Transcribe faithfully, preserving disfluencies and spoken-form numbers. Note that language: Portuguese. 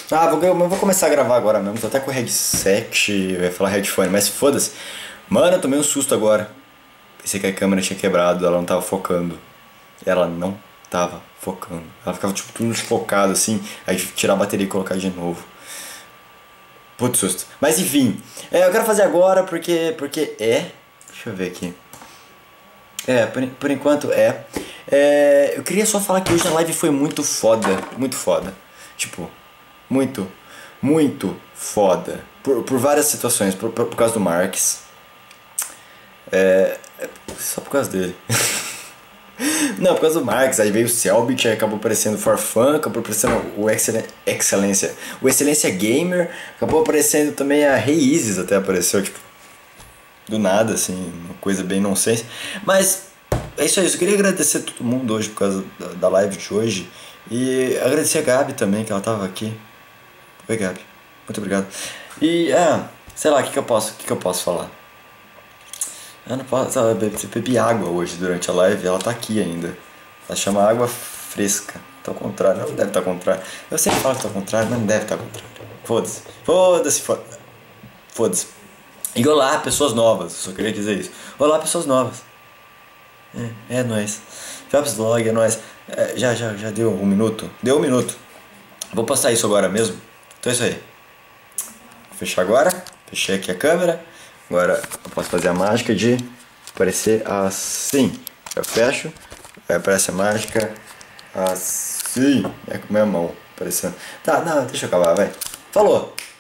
Ah, vou, eu vou começar a gravar agora mesmo. Tô até com o headset, eu ia falar headphone, mas foda-se. Mano, eu tomei um susto agora. Pensei que a câmera tinha quebrado, ela não tava focando. Ela não tava focando. Ela ficava tipo tudo desfocado assim, aí tirar a bateria e colocar de novo. Putz, susto. Mas enfim, é, eu quero fazer agora porque, porque é... Deixa eu ver aqui. É, por, por enquanto é. é. Eu queria só falar que hoje a live foi muito foda. Muito foda. Tipo, muito, muito foda. Por, por várias situações. Por, por, por causa do Marques. É, é. Só por causa dele. Não, por causa do Marques. Aí veio o Selbit, aí acabou aparecendo o Farfan, acabou aparecendo o Excel, Excelência. O Excelência Gamer. Acabou aparecendo também a Rei Isis, até apareceu, tipo. Do nada, assim, uma coisa bem nonsense. Mas é isso aí, eu só queria agradecer a todo mundo hoje por causa da, da live de hoje. E agradecer a Gabi também, que ela tava aqui. Oi, Gabi. Muito obrigado. E, ah, sei lá, o que, que eu posso, o que, que eu posso falar? Eu não posso, eu bebi, eu bebi água hoje durante a live, ela tá aqui ainda. Ela chama água fresca. Tá ao contrário, não deve estar ao contrário. Eu sempre falo que tá ao contrário, mas não deve estar ao contrário. Foda-se. Foda-se, foda-se. Foda-se. E olá, pessoas novas, só queria dizer isso. Olá, pessoas novas. É, é nóis. Jobs Vlog, é nóis. É, já, já, já deu um minuto? Deu um minuto. Vou passar isso agora mesmo. Então é isso aí. Vou fechar agora. Fechei aqui a câmera. Agora eu posso fazer a mágica de aparecer assim. Eu fecho. Aí aparece a mágica assim. É com a minha mão aparecendo. Tá, não, deixa eu acabar, vai. Falou!